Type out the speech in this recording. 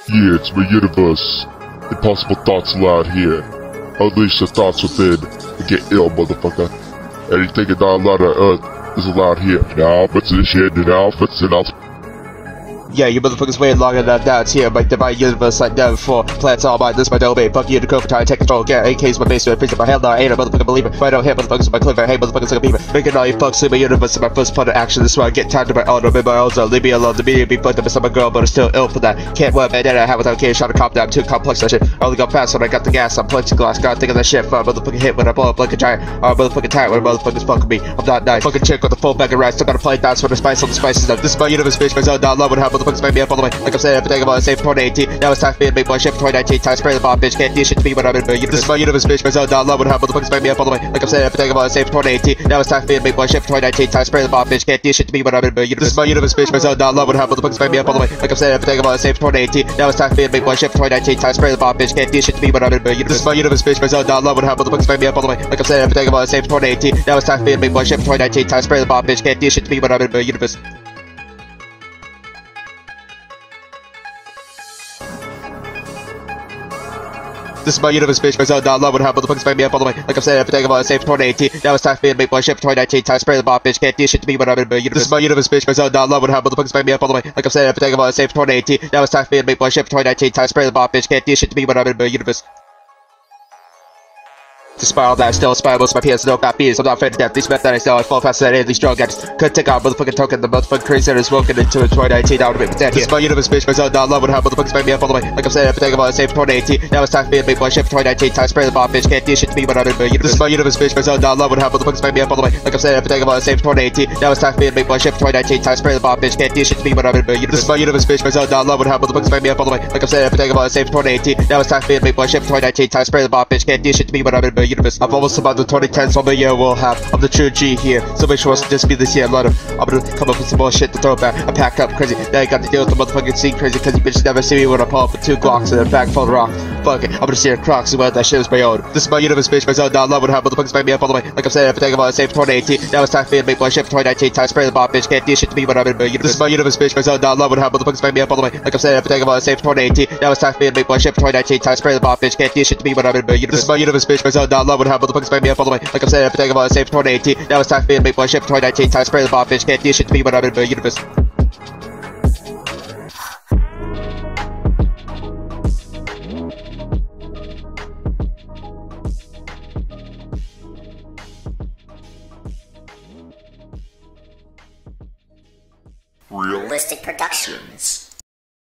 Yeah, it's my universe. Impossible thoughts allowed here. Unleash the thoughts within and get ill, motherfucker. Anything not allowed on Earth is allowed here. Now, fix this shit, now, fix it up. Yeah, you motherfuckers waited long enough. Now it's here, my divine universe like never before. Plants all mine, this is my domain. Fuck you to go for time, take control. Get AKs my basement, freeze my hell no, I ain't a motherfucking believer. If I don't hit motherfuckers with my cleaver, hey motherfuckers like a beaver. Making all you fucks in my universe in my first part of action. This is why I get tired of my own, I'm in my own zone. Leave me alone, the media be fucked up beside my girl, but I'm still ill for that. Can't work, man, then I have without care, shot to cop that. I'm too complex that shit. I only go fast when I got the gas, I'm plexiglass. Gotta think of that shit for a motherfucking hit when I blow up like a giant. Or a motherfucking tight when a motherfucker's fucking me. I'm not nice. Fucking chick with a full bag of rice, still gotta play dance with the spice on the spices up. This is my universe, bitch, my zone, down low, and how motherfuckers make me up all the way. Like I'm saying, everything about save 2018. Now it's time for me to make my shit for 2019. Time to spray the bomb, bitch. Can't do shit to me when I'm in my universe. This is my universe, bitch. My zone down low and how motherfuckers make me up all the way. Like I'm saying, everything about save 2018. Now it's time for me to make my shit for 2019. Time to spray the bomb, bitch. Can't do shit to me when I'm in my universe. This is my universe, bitch. My zone down low and how motherfuckers make me up all the way. Like I'm saying, everything about save 2018. Now it's time for me to make my shit for 2019. Time to spray the bomb, bitch. Can't do shit to me when I'm in my universe. This is my universe, bitch. My zone down low and how motherfuckers make me up all the way. Like I'm saying, everything about save 2018. Now it's time for me to make my shit for 2019. Time to spray the bomb, bitch. Can't do shit to me when I'm in my universe. This is my universe, bitch. My zone down low and how motherfuckers make me up all the way. Like I'm saying, everything about save 2018. Now it's time for me to make my shit for 2019. Time to spray the bomb, bitch. Can't do shit to me when I'm in my universe. This is my universe, bitch. My zone down low and how motherfuckers make me up all the way. Like I'm saying, everything about save 2018. Now it's time for me to make my shit for 2019. Time to spray the bomb, bitch. Can't do shit to me when I'm in my universe. To spiral that still spiral most of my peers no fat beats. I'm not afraid of death. These meth I still I fall faster than any of these drug addicts. Couldn't take out motherfucking token. The motherfucking crazy that is woken into a 2019 out of it. This is my universe, bitch. My zone down low and how motherfuckers make me up all the way. Like I'm saying, everything about save 2018. Now it's time for me to make my shit for 2019. Time to spray the bomb, bitch. Can't do shit to me when I'm in my universe. This is my universe, bitch. My zone down low and how motherfuckers make me up all the way. Like I'm saying, everything about save 2018. Now it's time for me to make my shit for 2019. Time to spray the bomb, bitch. Can't do shit to me when I'm in my universe. This is my universe, bitch. My zone down low and how motherfuckers make me up all the way. Like I'm saying, everything about save 2018. Now it's time for me to make my shit for 2019. Time to spray the bomb, bitch. Can't do shit to me when I'm in my universe. I've almost about the 2010s on the year we'll have. I'm the true G here, so make sure it's just be this year. I'm gonna come up with some more shit to throw back. I pack up crazy. Now I got to deal with the motherfucking scene crazy because you bitches never see me when I pull up with 2 Glocks and a bag full of rocks. Fuck it, I'm gonna see your Crocs and wear that shit was my own. This is my universe, bitch. My zone down low and how motherfuckers make me up all the way. Like I'm saying, everything about save 2018. Now it's time for me to make my shit for 2019. Time to spray the bomb, bitch. Can't do shit to me when I'm in my universe. This is my universe, bitch. My zone down low and how motherfuckers make me up all the way. Like I'm saying, everything about save 2018. Now it's time for me to make my shit for 2019. Time to spray the bomb, bitch. Can't do shit to me when I'm in my universe. This is my universe, bitch. My zone down low and how motherfuckers make me up all the way. Like I'm saying, everything about save 2018. Now it's time for me to make my shit for 2019. Time to spray the bomb, bitch. Can't do shit to me when I'm in my universe. Realistic Productions.